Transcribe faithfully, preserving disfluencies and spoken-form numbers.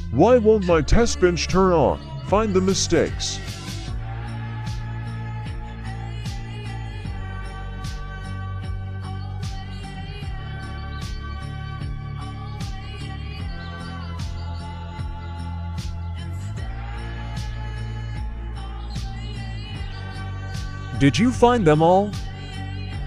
Why won't my test bench turn on? Find the mistakes. Did you find them all?